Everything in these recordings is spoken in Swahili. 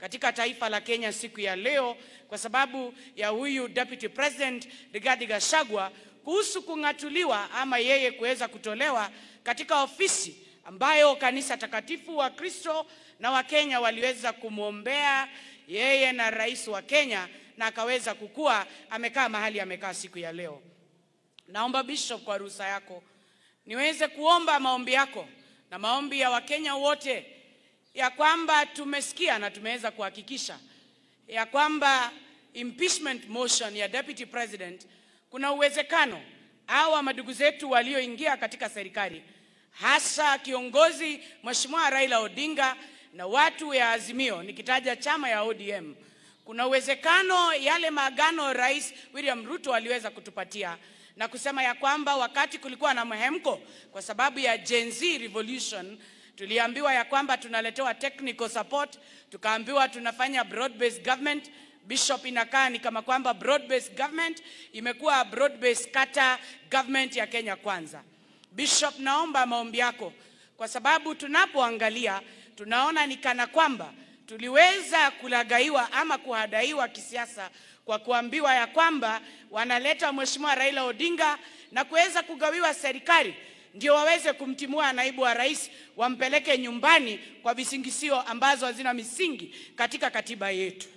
katika taifa la Kenya siku ya leo kwa sababu ya huyu Deputy President Rigathi Gachagua kuhusu kung'atuliwa ama yeye kuweza kutolewa katika ofisi ambayo kanisa takatifu wa Kristo na wa Kenya waliweza kumuombea yeye na rais wa Kenya, na akaweza kukua amekaa mahali amekaa siku ya leo. Naomba Bishop, kwa ruhusa yako niweze kuomba maombi yako na maombi ya Wakenya wote, ya kwamba tumesikia na tumeweza kuhakikisha ya kwamba impeachment motion ya Deputy President, kuna uwezekano hawa madugu zetu walioingia katika serikali, hasa kiongozi Mheshimiwa Raila Odinga na watu ya Azimio, nikitaja chama ya ODM, kuna uwezekano yale maagano Rais William Ruto aliweza kutupatia na kusema ya kwamba wakati kulikuwa na mhemko kwa sababu ya Gen Z revolution, tuliambiwa ya kwamba tunaletewa technical support, tukaambiwa tunafanya broad-based government. Bishop, inakaa ni kama kwamba broad-based government imekuwa broad-based kata government ya Kenya Kwanza. Bishop, naomba maombi yako kwa sababu tunapoangalia tunaona ni kana kwamba tuliweza kulagaiwa ama kuhadaiwa kisiasa kwa kuambiwa ya kwamba wanaleta Mheshimiwa Raila Odinga na kuweza kugawiwa serikali ndio waweze kumtimua naibu wa rais, wampeleke nyumbani kwa visingisio ambazo hazina misingi katika katiba yetu.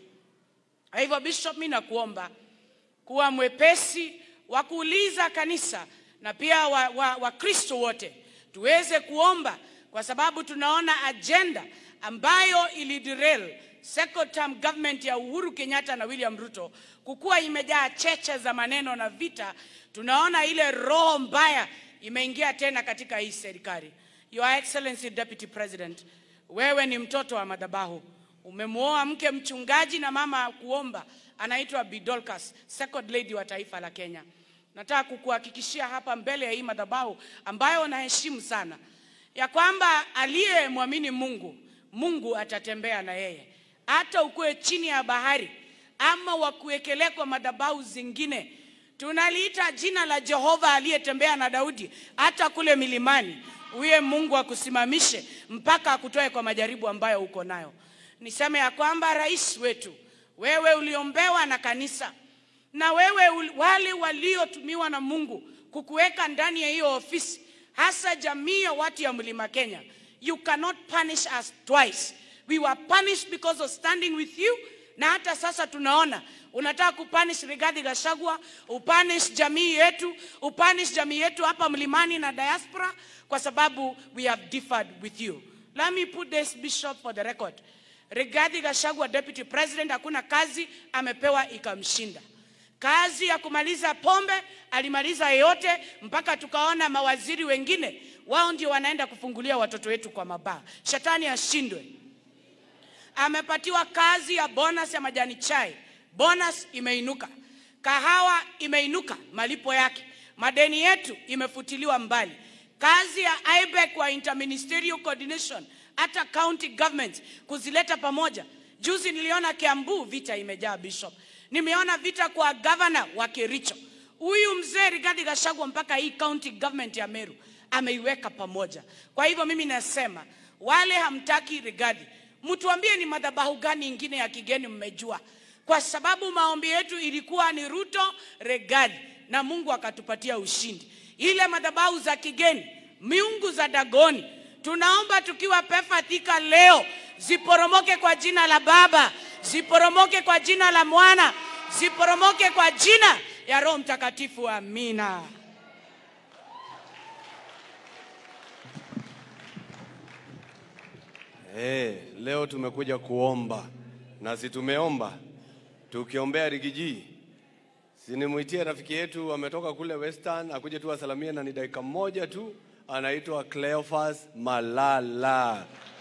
Hivyo Bishop, mimi nakuomba kuwa mwepesi wa kuuliza kanisa na pia wa Kristo wote tuweze kuomba, kwa sababu tunaona agenda ambayo iliderail second term government ya Uhuru Kenyatta na William Ruto kukua imejaa cheche za maneno na vita. Tunaona ile roho mbaya imeingia tena katika hii serikali. Your Excellency Deputy President, wewe ni mtoto wa madhabahu. Umemuoa mke mchungaji na mama kuomba, anaitwa Bidolkas, second lady wa taifa la Kenya. Nataka kukuhakikishia hapa mbele ya hii madhabahu ambayo naheshimu sana, ya kwamba aliyemwamini Mungu, Mungu atatembea na yeye. Hata ukue chini ya bahari ama wakuwekelea kwa madhabahu zingine, tunaliita jina la Jehova aliyetembea na Daudi hata kule milimani. Uye Mungu akusimamishe mpaka akutoe kwa majaribu ambayo uko nayo. Niseme ya kwamba rais wetu, wewe uliombewa na kanisa, na wewe wale waliotumiwa na Mungu kukuweka ndani ya hiyo ofisi, hasa jamii ya watu ya Mlima Kenya, you cannot punish us twice. We were punished because of standing with you, na hata sasa tunaona unataka kupunish Rigathi Gachagua, upunish jamii yetu hapa mlimani na diaspora, kwa sababu we have differed with you. Let me put this, Bishop, for the record. Rigathi Gachagua, Deputy President, hakuna kazi amepewa ikamshinda. Kazi ya kumaliza pombe alimaliza yote, mpaka tukaona mawaziri wengine wao ndio wanaenda kufungulia watoto wetu kwa mabaa. Shetani ashindwe. Amepatiwa kazi ya bonus ya majani chai. Bonus imeinuka. Kahawa imeinuka malipo yake. Madeni yetu imefutiliwa mbali. Kazi ya IBEC wa interministerial coordination, hata county governments kuzileta pamoja. Juzi niliona Kiambu vita imejaa, Bishop. Nimeona vita kwa governor wa Kericho. Huyu mzee Rigathi Gachagua mpaka hii county government ya Meru ameiweka pamoja. Kwa hivyo mimi nasema, wale hamtaki Rigathi, mtuambie ni madhabahu gani ingine ya kigeni mmejua, kwa sababu maombi yetu ilikuwa ni Ruto, Rigathi, na Mungu akatupatia ushindi. Ile madhabahu za kigeni, miungu za Dagoni, tunaomba tukiwa Pefa Thika leo ziporomoke kwa jina la Baba, ziporomoke kwa jina la Mwana, ziporomoke kwa jina ya Roho Mtakatifu. Amina. Leo tumekuja kuomba, na si tumeomba tukiombea Rigiji. Sinimuitie rafiki yetu ametoka kule Western akuje tu asalamie, na ni dakika moja tu, anaitwa Cleophas Malala.